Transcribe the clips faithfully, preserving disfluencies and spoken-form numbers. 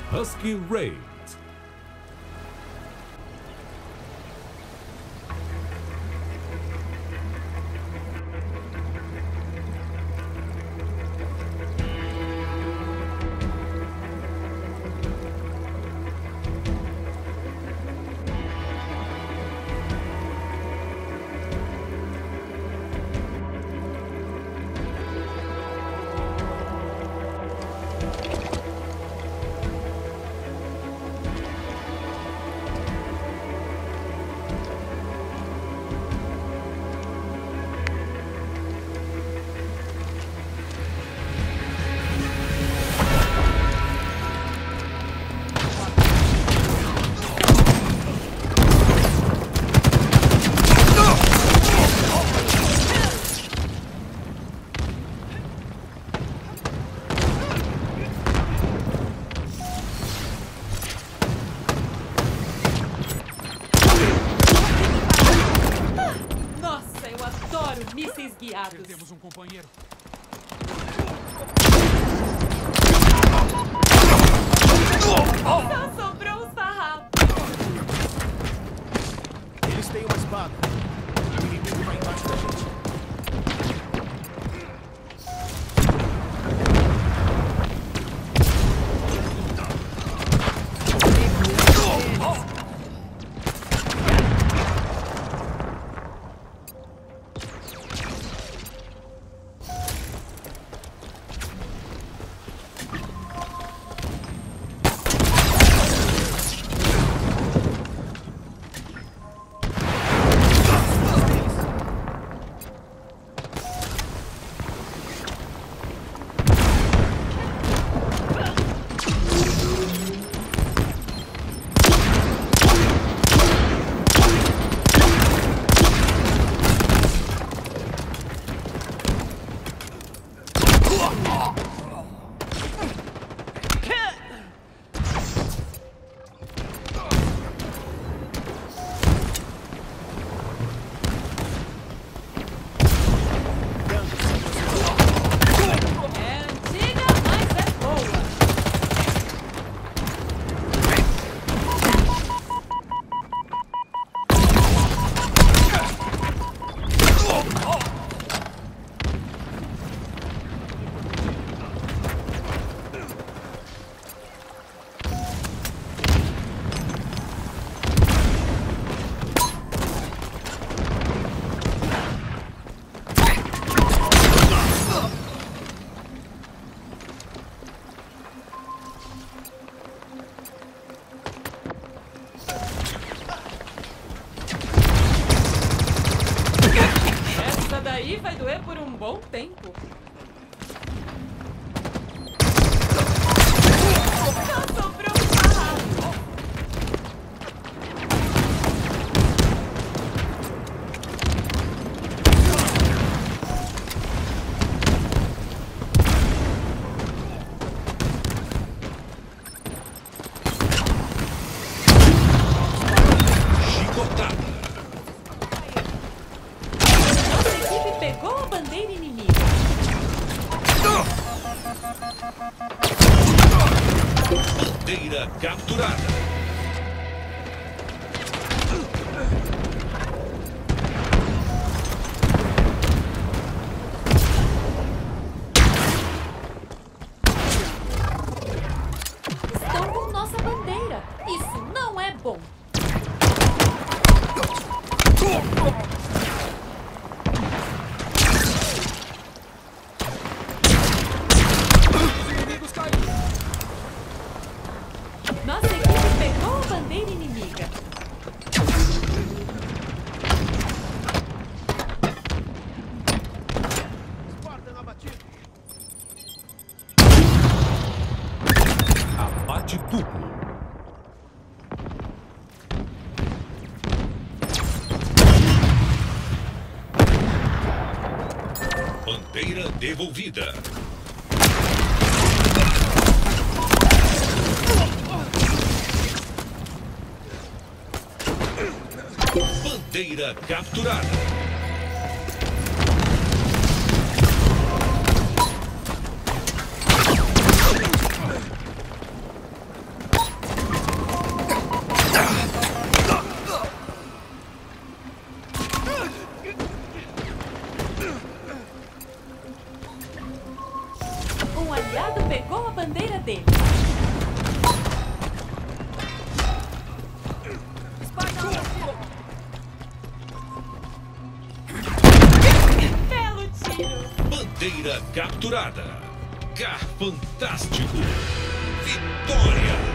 Husky Raid. Mísseis guiados. Perdemos um companheiro. Só sobrou os farrapos. Eles têm uma espada. O inimigo vai embaixo da gente. Daí vai doer por um bom tempo. Só sobrou um farrapo. Chicotada. Pegou a bandeira inimiga. Bandeira capturada. Estão com nossa bandeira. Isso não é bom. Nossa equipe pegou a bandeira inimiga. Spartan abatido. Abate duplo. Bandeira devolvida. Bandeira capturada. Bandeira capturada. Car fantástico. Vitória!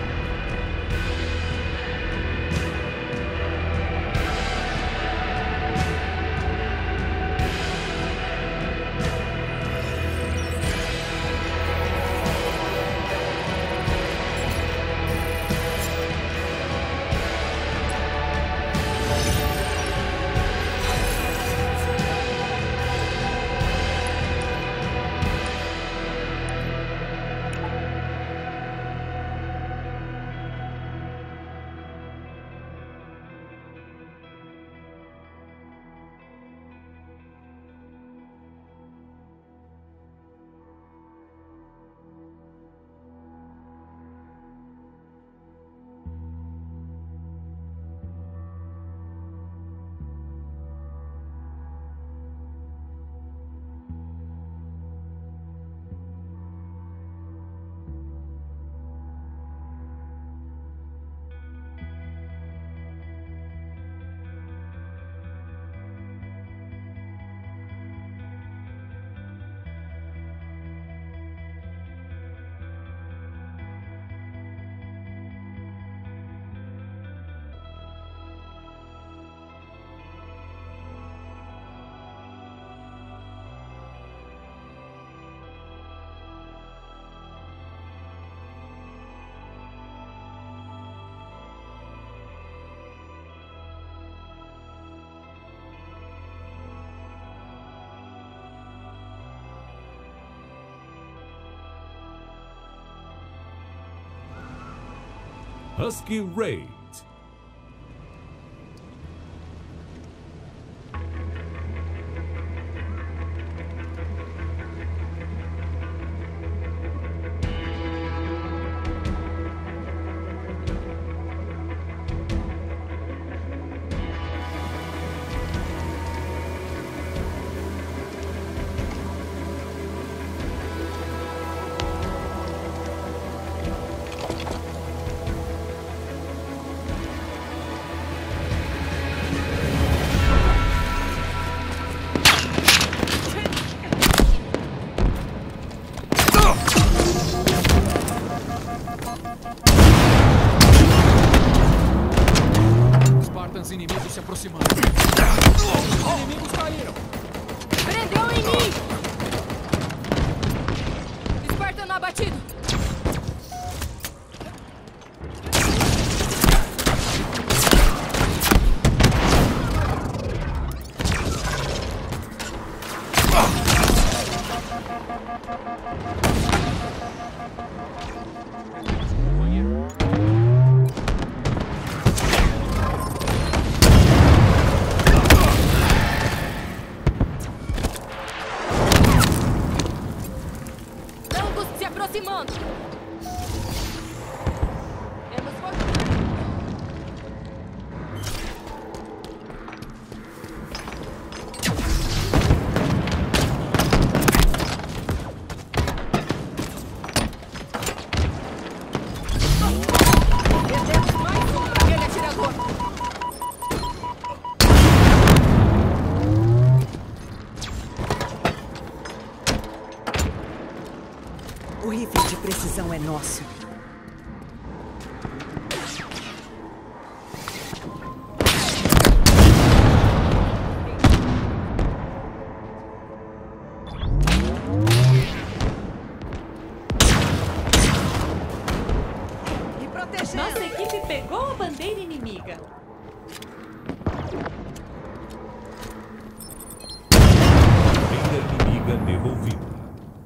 Husky Raid. Inimigos se aproximando. Os inimigos caíram. Prendeu em mim! Spartan abatido. Aproximando. Temos perdemos mais um para aquele atirador. O rifle de precisão é nosso. Me protegendo. Nossa equipe pegou a bandeira inimiga. Bandeira inimiga devolvida.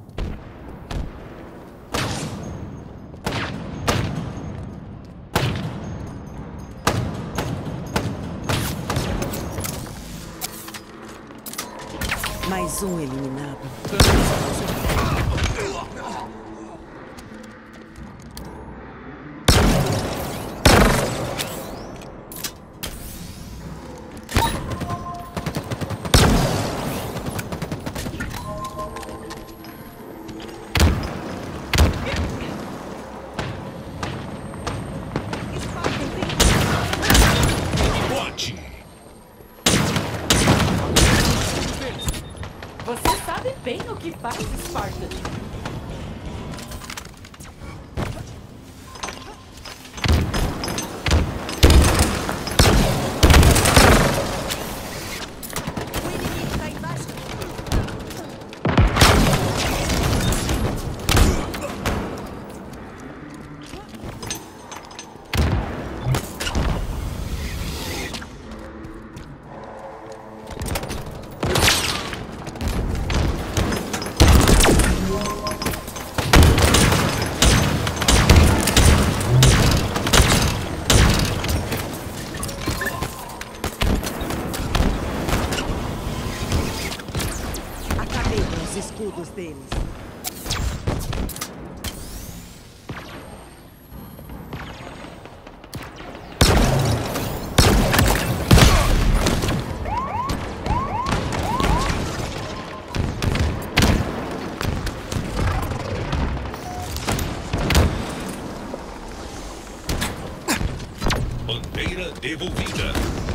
Mais um eliminado. Você sabe sabe bem o que faz, Spartan. O inimigo tá embaixo. Acabei com os escudos deles. Bandeira devolvida.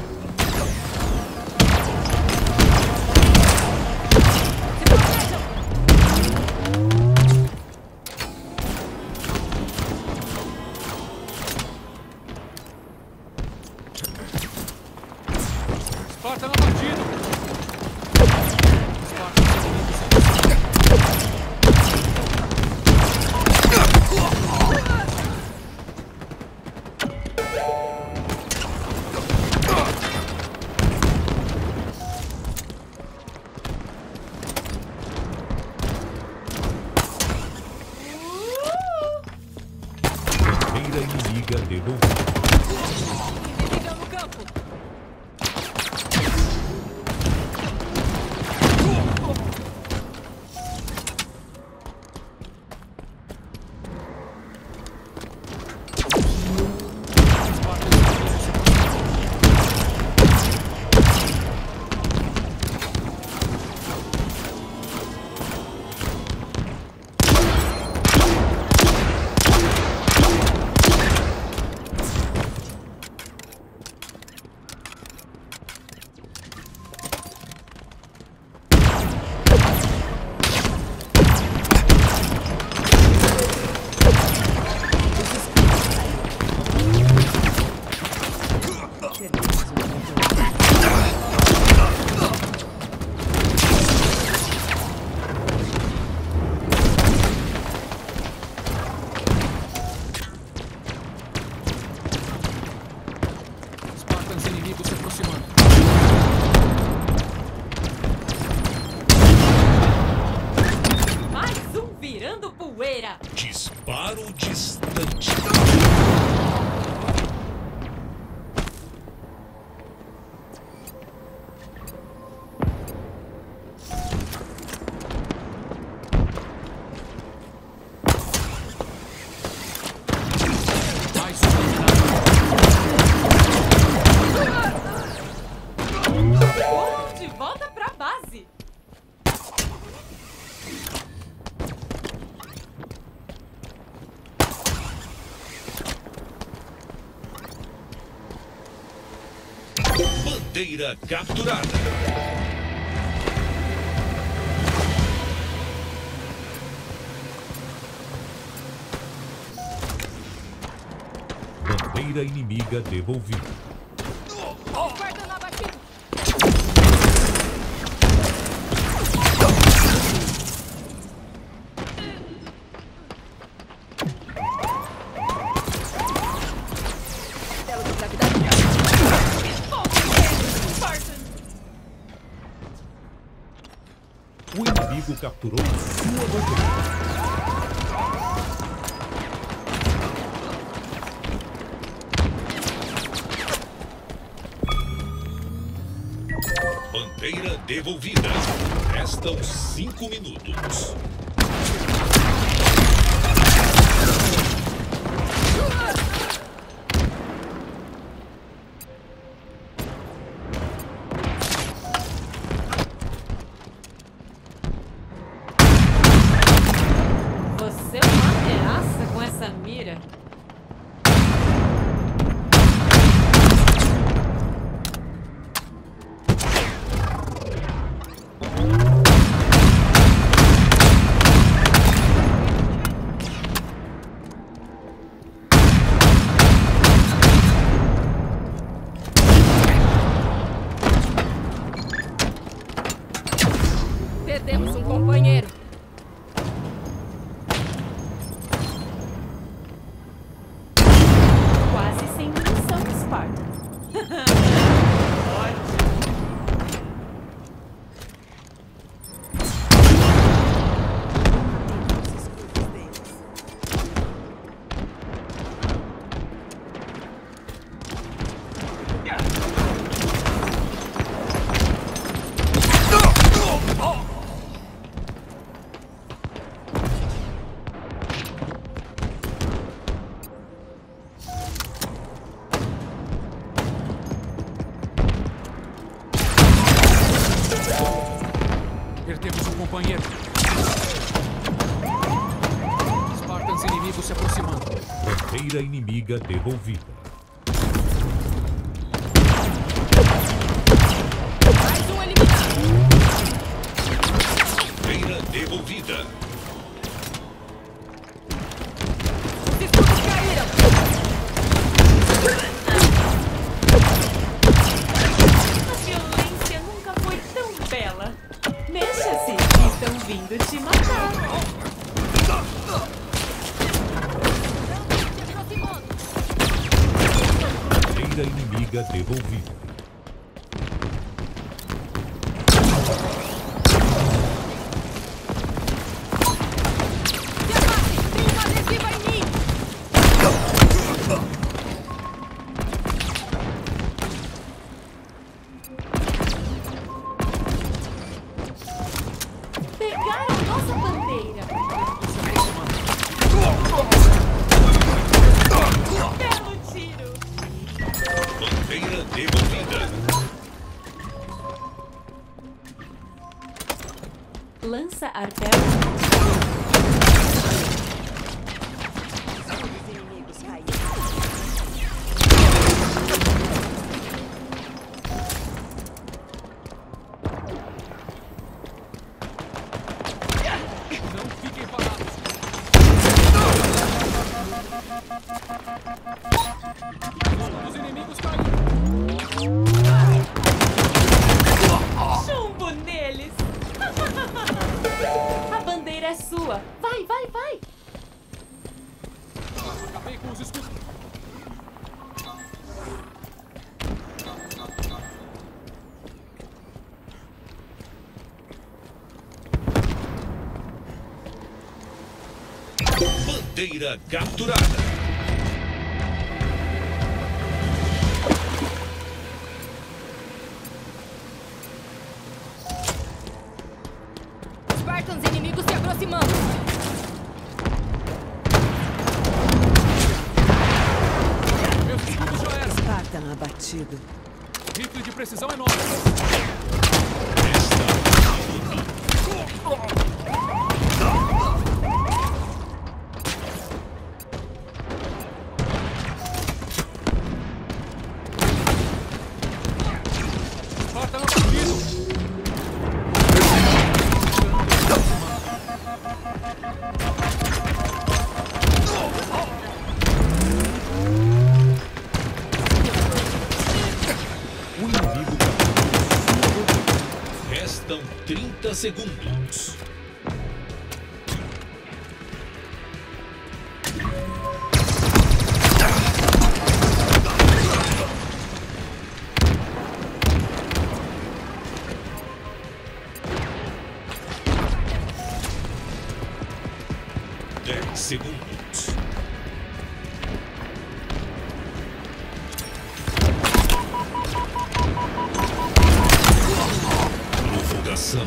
Spartan abatido! Spartan inimigos se aproximando. Bandeira inimiga devolvida. Inimigo no campo. Spartan inimigos se aproximando. Spartans inimigos se aproximando. Mais um virando poeira. Disparo distante. Mais um eliminado. Foram de volta pra base. Bandeira capturada. Bandeira inimiga devolvida. Spartan abatido. Tela de gravidade. Spartan. O inimigo capturou sua bandeira. Bandeira devolvida. Restam cinco minutos. Você é uma ameaça com essa mira. companheiro. Spartans inimigos se aproximando. Bandeira inimiga devolvida. Mais um eliminado. Bandeira devolvida. Os escudos caíram. A violência nunca foi tão bela. Mexa-se, estão vindo te matar. Bandeira inimiga devolvida. Tem uma adesiva em mim. Pegaram nossa bandeira. Belo tiro. Bandeira devolvida. Lança arpel. Os inimigos caíram. Não fiquem parados. Os inimigos caíram. Chumbo neles. A bandeira é sua. Vai, vai, vai. Acabei com os escudos. Bandeira capturada. Spartans inimigos se aproximando. Meus escudos já eram. Spartan abatido. Rifle de precisão é nosso. Spartan abatido. O inimigo capturou. Restam trinta segundos. Dez segundos. Provocação.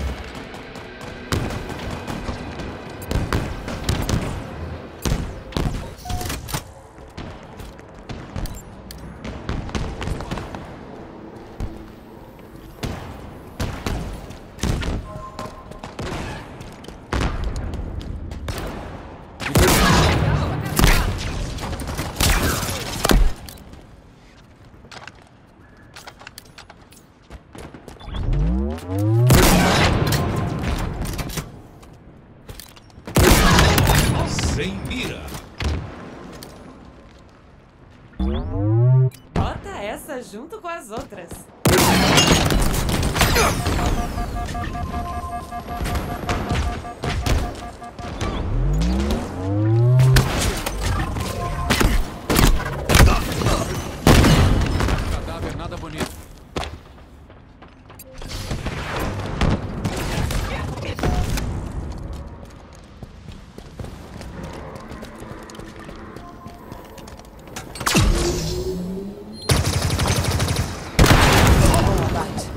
Sem mira. Bota essa junto com as outras. Cadáver nada bonito. Abate.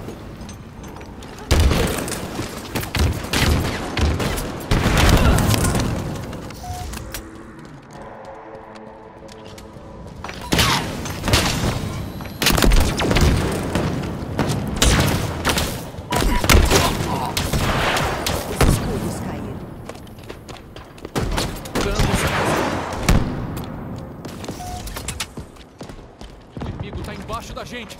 tá embaixo da gente.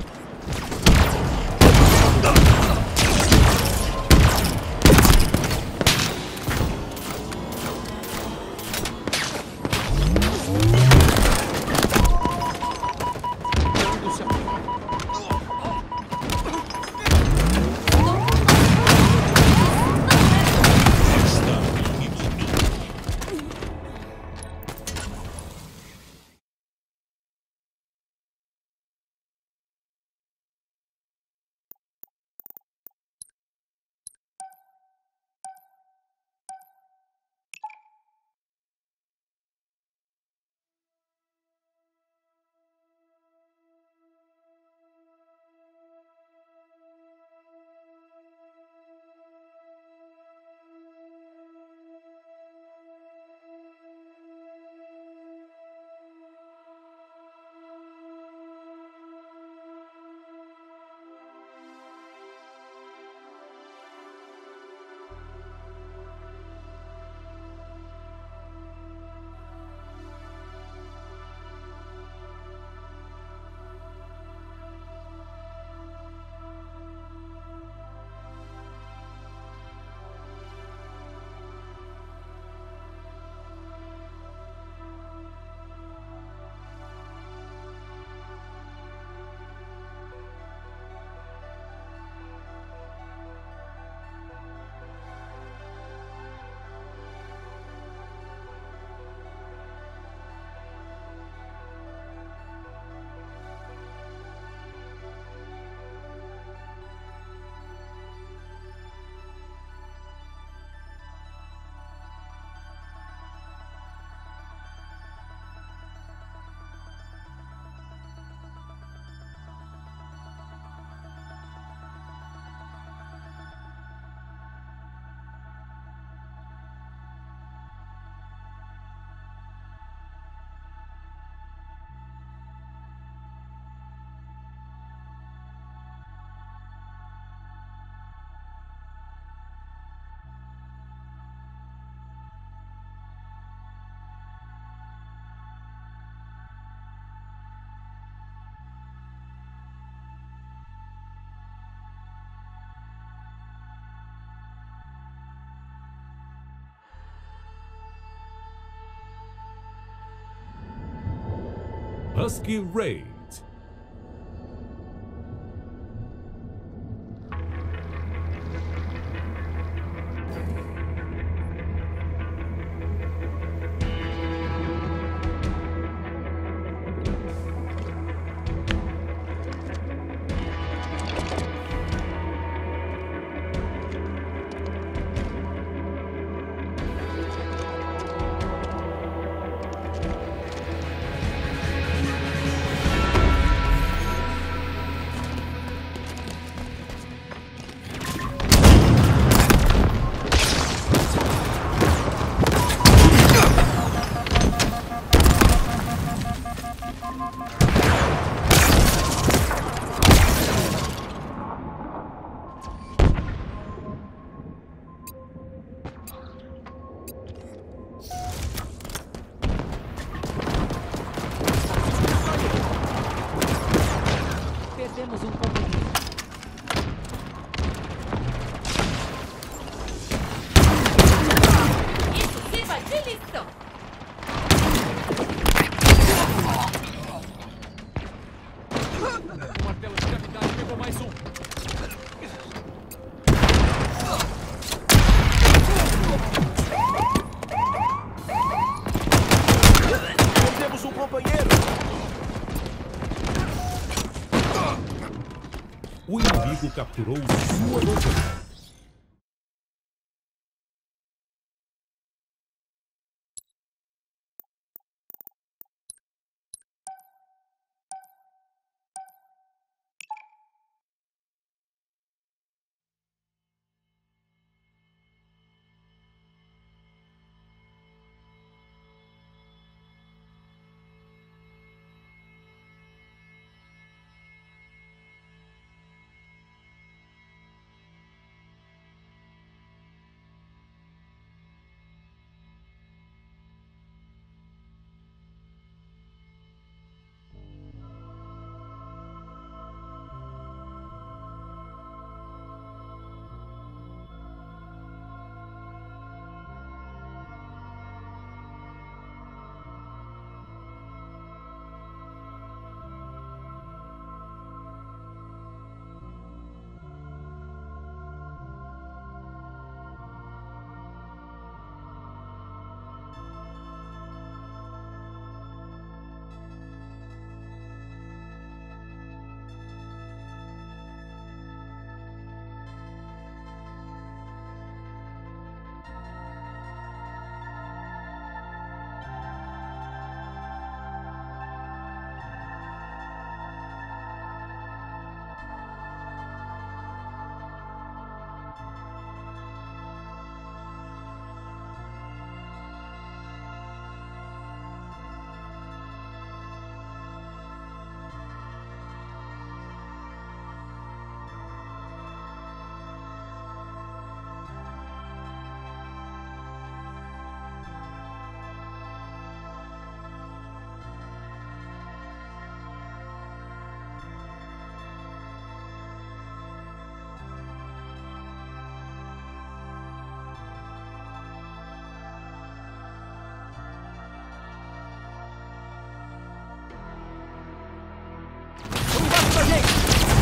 Husky Raid. Perdemos um companheiro. Isso sirva de lição. O martelo de gravidade pegou mais um. Perdemos um companheiro. O inimigo capturou sua loja.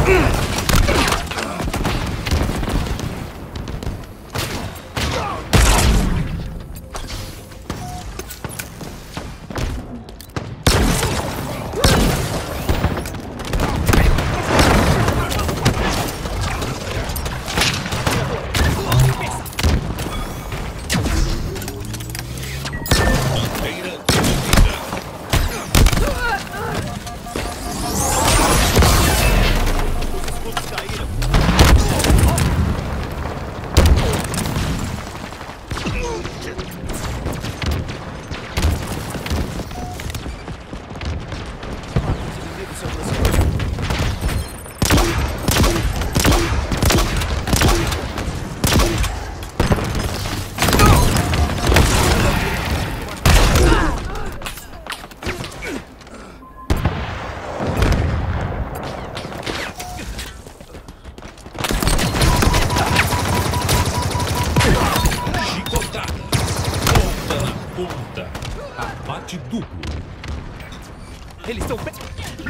Abate duplo. Eles estão bem.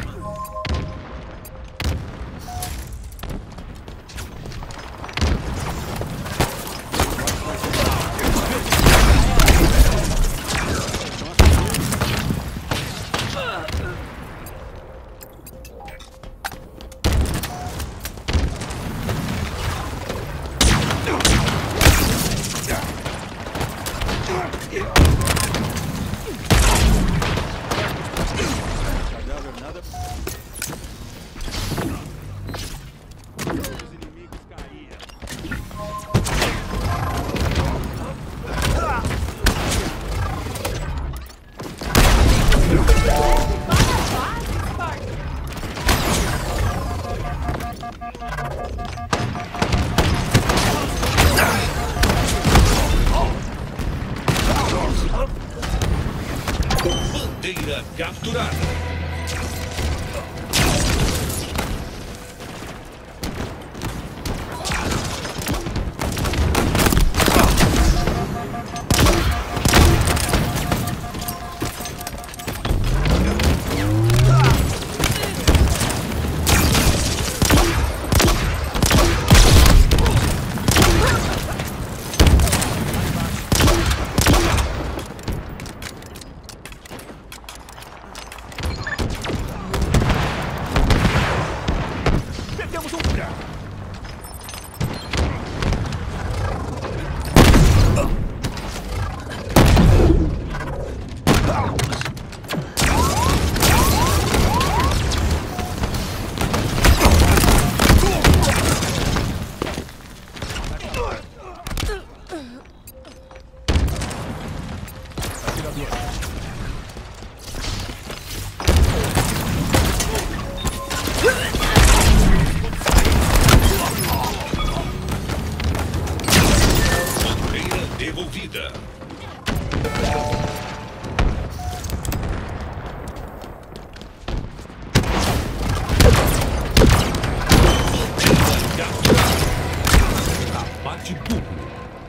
Bandeira capturada. Devolvida. Abate duplo.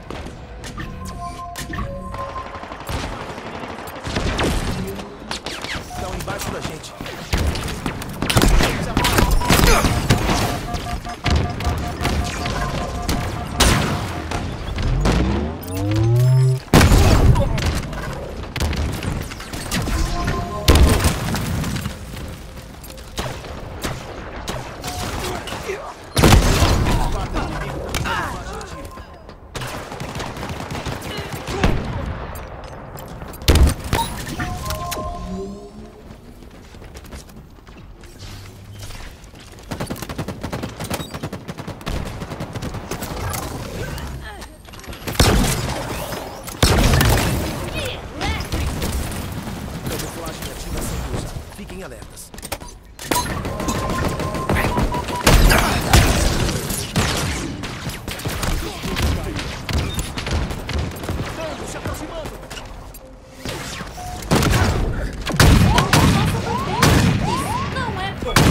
Estão embaixo da gente. Fiquem alertas. Se aproximando. Não é bom.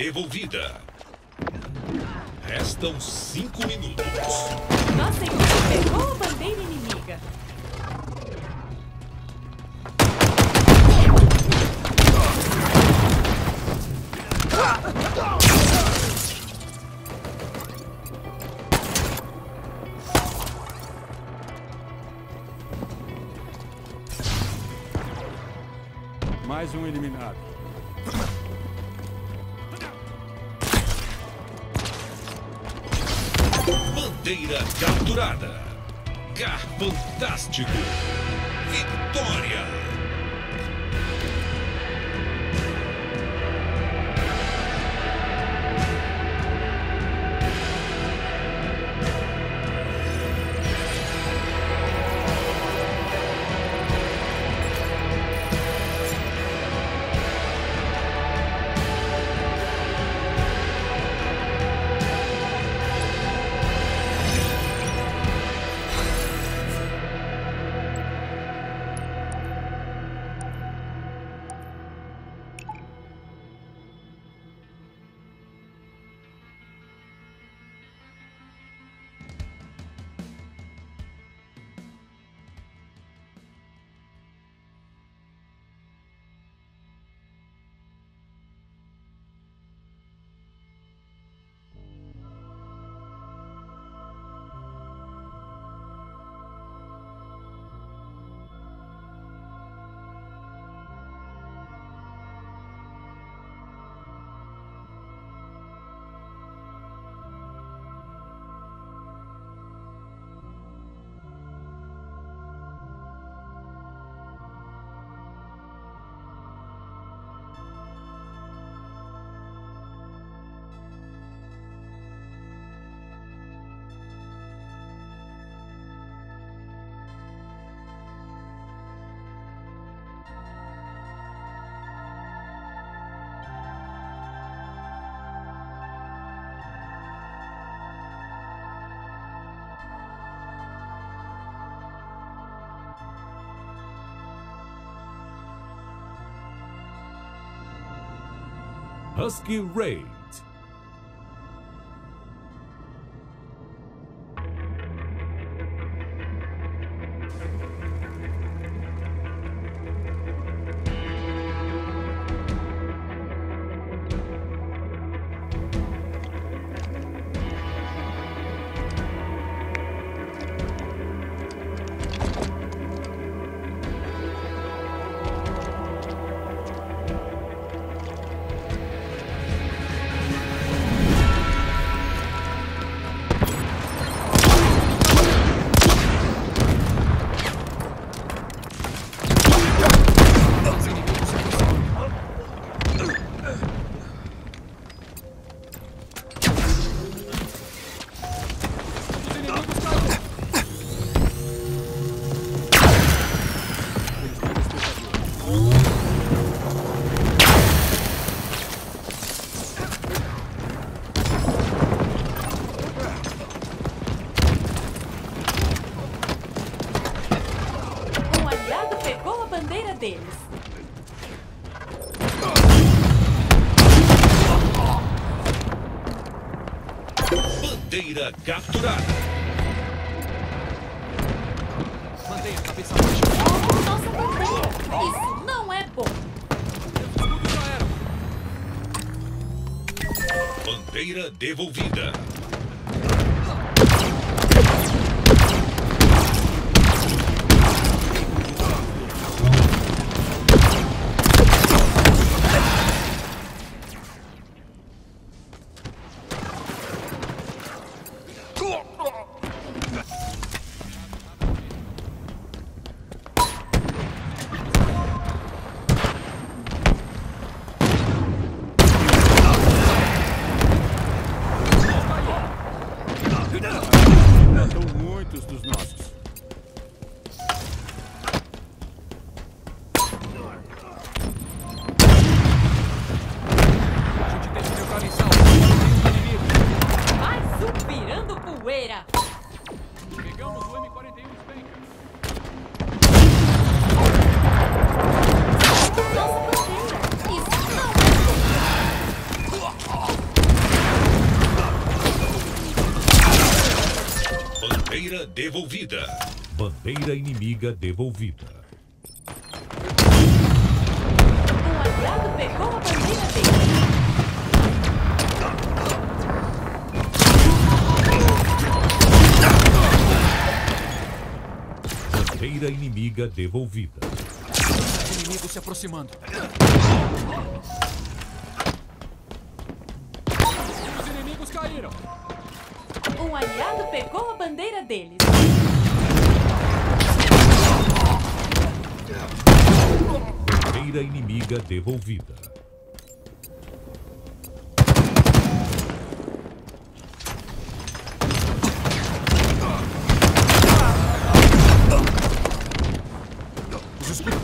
devolvida. Restam cinco minutos. Nossa equipe pegou a bandeira inimiga. Mais um eliminado. Bandeira capturada. Car fantástico. Vitória. Husky Raid. Deles. Bandeira capturada. Mantenha a cabeça baixa. Roubou nossa bandeira. Isso não é bom. Tudo já era. Bandeira devolvida. São muitos dos nossos. A gente tem que neutralizar o inimigo. Vai suspirando poeira. Pegamos o M quarenta e um Spanker. Nossa bandeira. Isso não é bom. Bandeira devolvida. Bandeira inimiga devolvida. Um aliado pegou a bandeira dele. Bandeira inimiga devolvida. Inimigo se aproximando. Os inimigos caíram. Um aliado pegou a bandeira deles. Bandeira inimiga devolvida. Os escudos.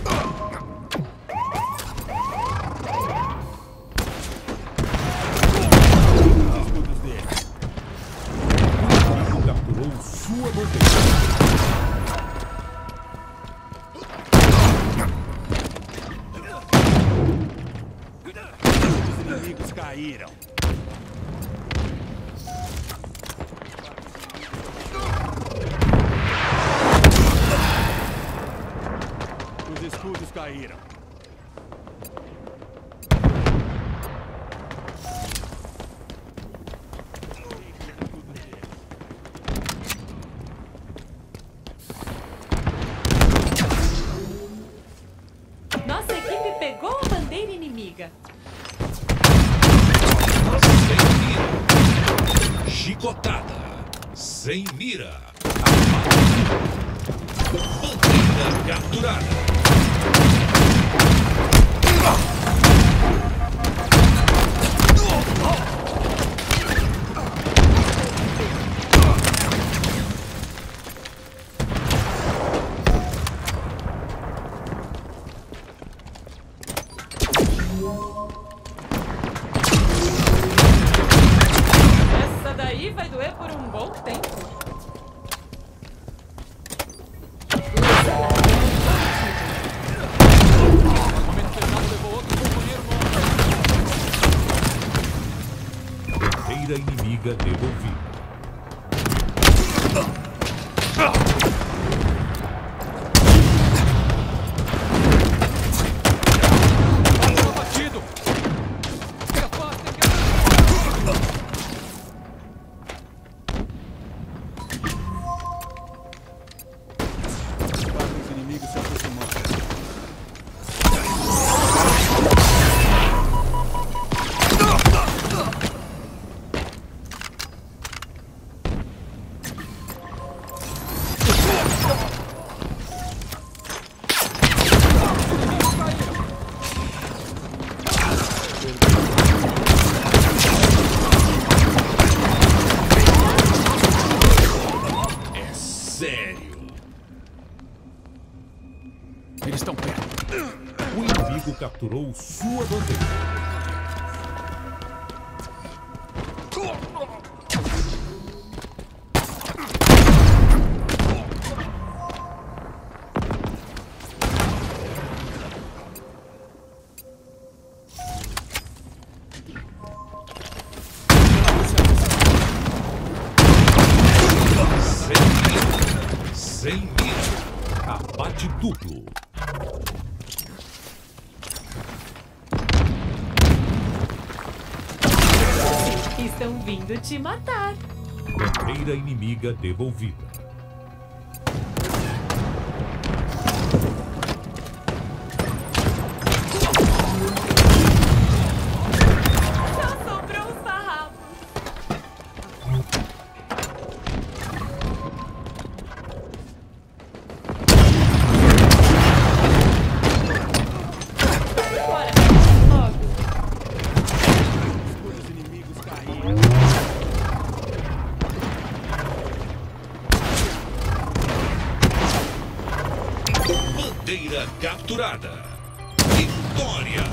Os escudos dele. Capturou sua bandeira. Os inimigos caíram. Os escudos caíram. Nossa equipe pegou a bandeira inimiga. Sem mira. Chicotada. Sem mira. Bandeira capturada. Essa daí vai doer por um bom tempo. Momento pesado levou outro companheiro morto. Bandeira inimiga devolvida. Alvo abatido. Se afastem, cara. Os inimigos se aproximando. É sério. Eles estão perto. O inimigo capturou sua bandeira. Sem mira. Sem mira. Abate duplo. Estão vindo te matar. Bandeira inimiga devolvida. Só sobrou os farrapos. Bora, logo. Os inimigos caíram. Bandeira capturada. Vitória!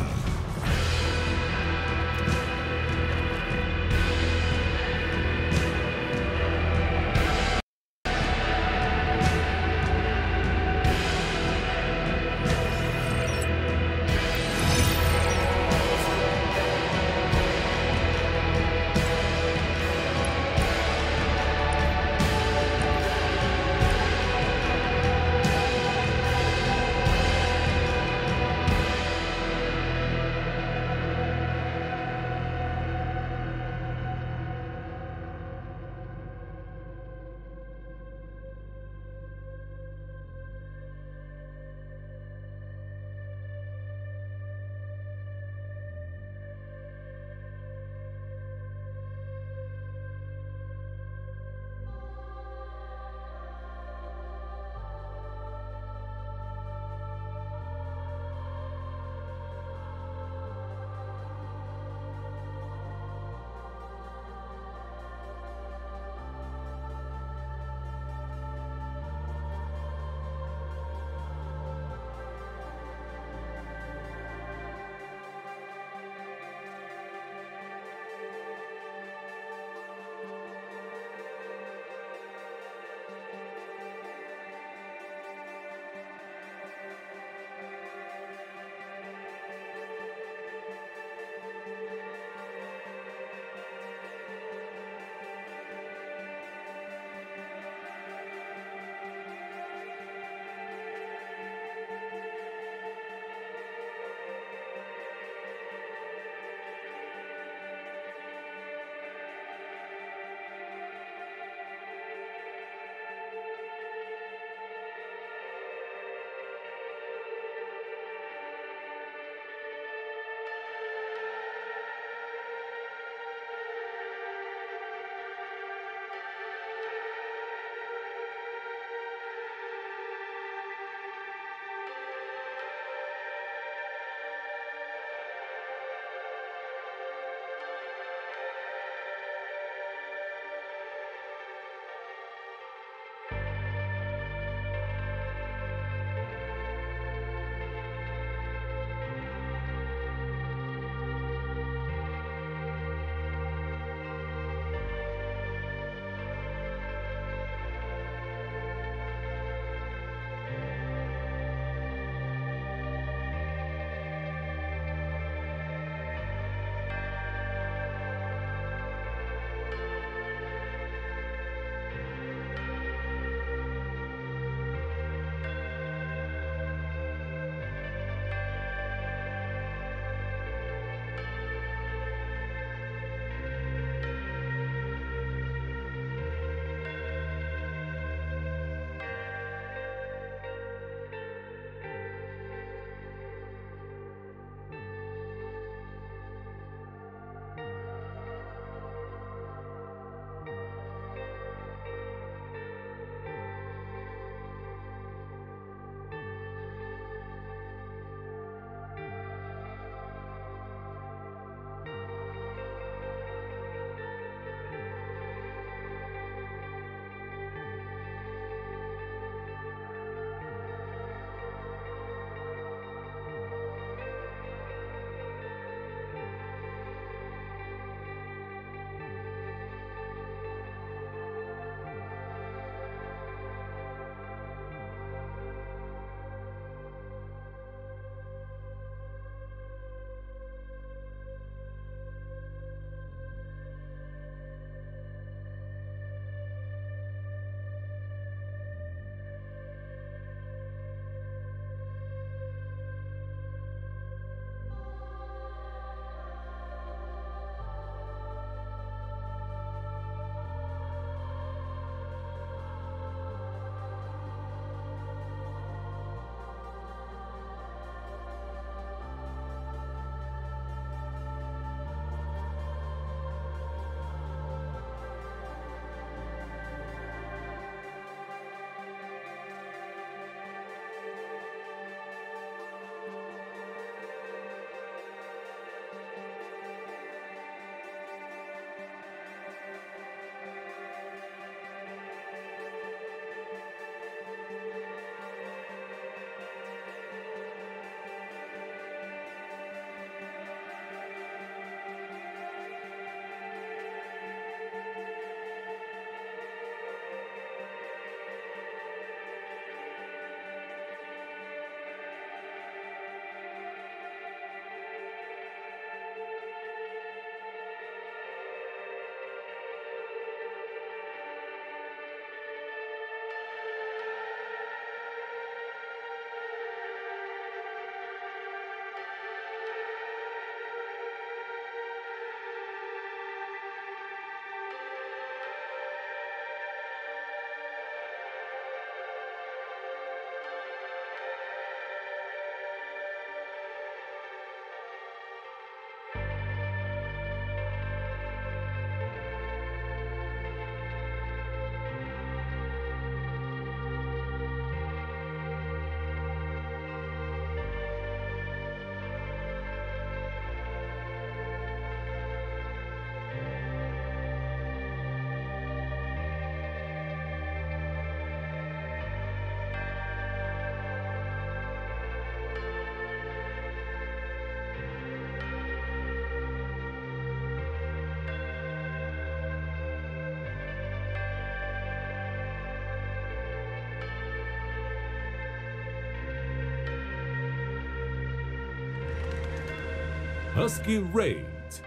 Husky Raid.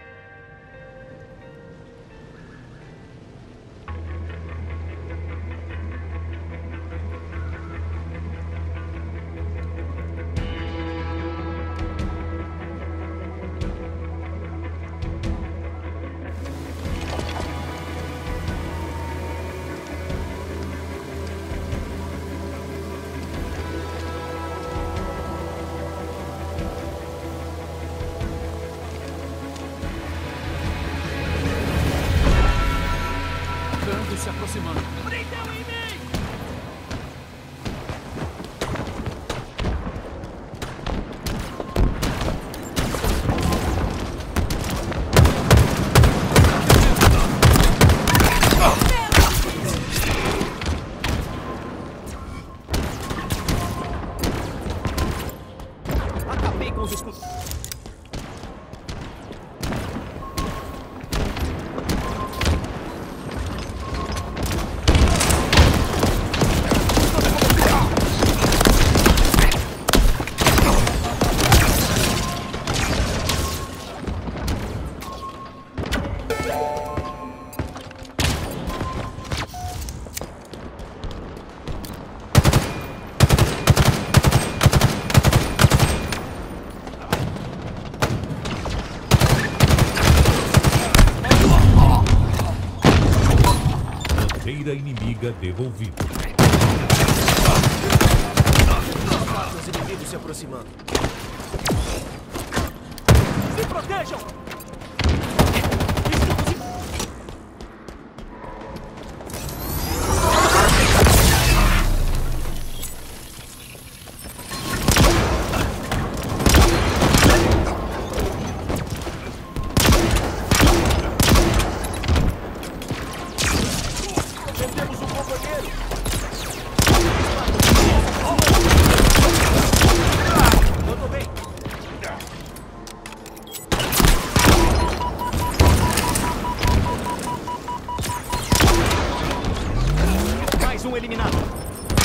Tanto se aproximando. Acabei com os escudos. Bandeira inimiga devolvida. Os inimigos se aproximando. Se protejam! Perdemos um companheiro! Eu tô bem! Mais um eliminado!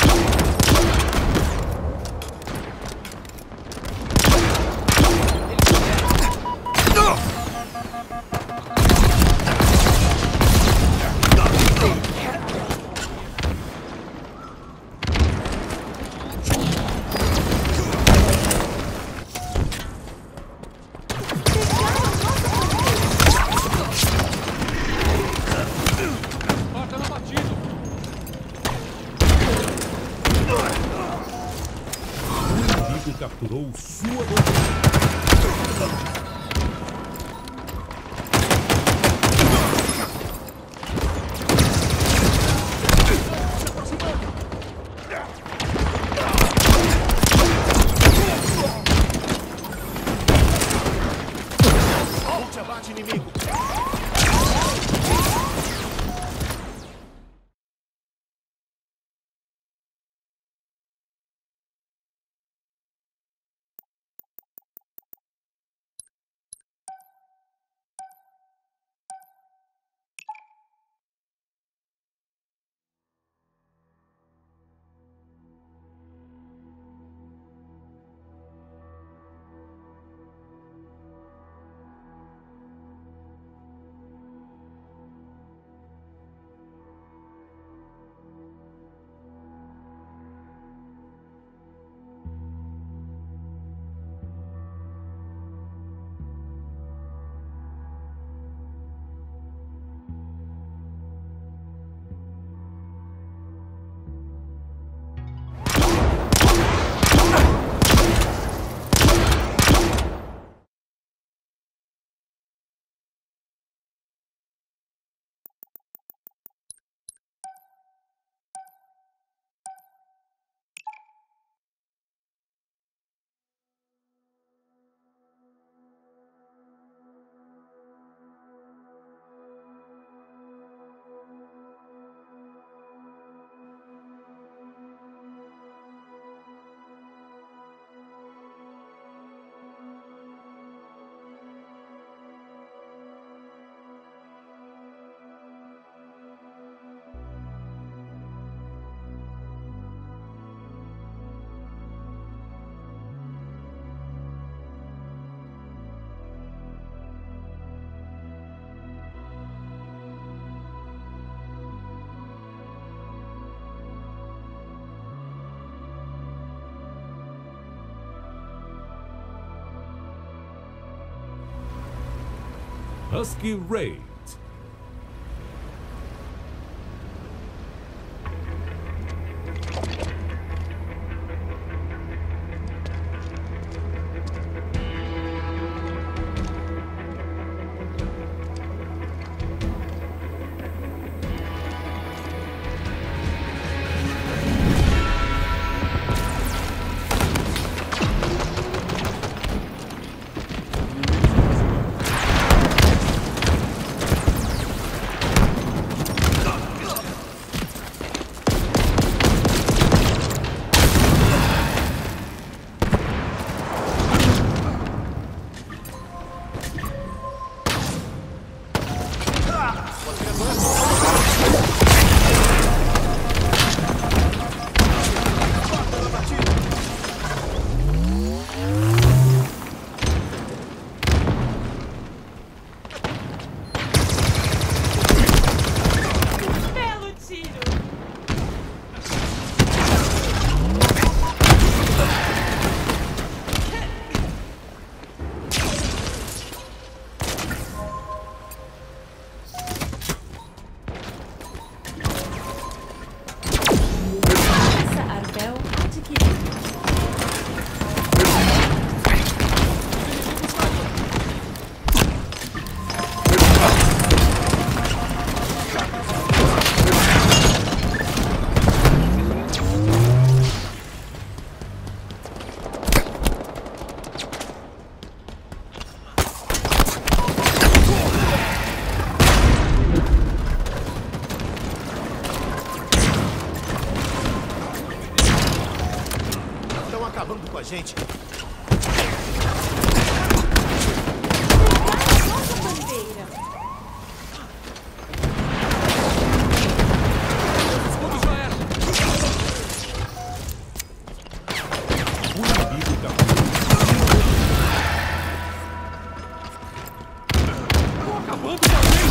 Spartan abatido. O inimigo capturou sua bandeira. Ponte abate inimigo! Husky Raid. Belo tiro! Essa Arbel adquirida. Estão acabando com a gente. Nossa bandeira! Escudos já era. O inimigo capturou. Tô acabando com a gente.